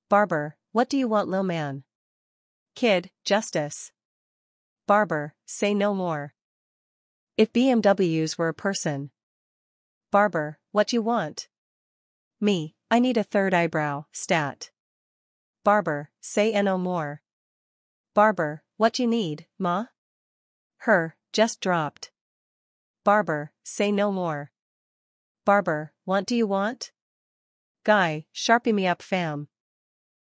Barber, what do you want, lil man? Kid, justice. Barber, say no more. If BMWs were a person. Barber, what you want? Me, I need a third eyebrow, stat. Barber, say no more. Barber, what you need, ma? Her, just dropped. Barber, say no more. Barber, want do you want? Guy, sharpie me up fam.